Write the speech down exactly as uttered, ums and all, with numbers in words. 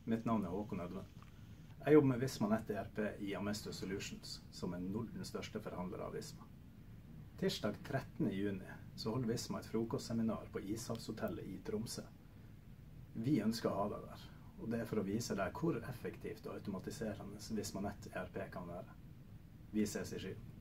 Mitt navn er Håkon Ødven. Jeg jobber med Visma Nett E R P i Amesto Solutions, som er Nordens største forhandler av Visma. Tirsdag trettende juni så holder Visma et frokostseminar på Ishavshotellet i Tromsø. Vi ønsker å ha deg der, og det er for å vise deg hvor effektivt og automatiserende Visma Nett E R P kan være. Vi ses i skyen.